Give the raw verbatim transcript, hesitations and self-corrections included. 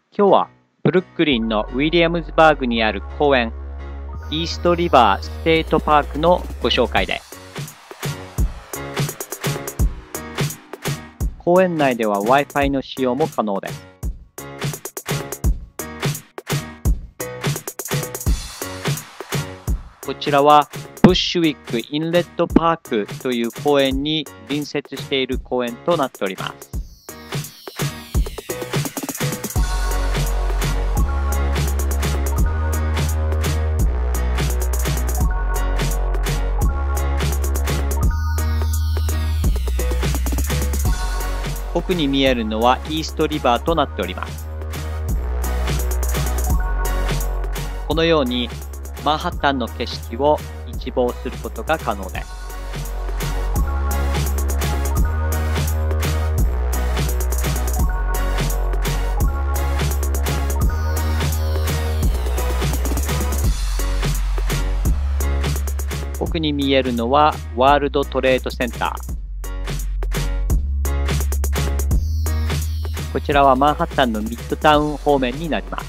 今日はブルックリンのウィリアムズバーグにある公園、イーストリバーステートパークのご紹介です。公園内では Wi-Fi の使用も可能です。こちらはブッシュウィックインレットパークという公園に隣接している公園となっております。奥に見えるのはイーストリバーとなっております。このようにマンハッタンの景色を一望することが可能です。奥に見えるのはワールドトレードセンター。こちらはマンハッタンのミッドタウン方面になります。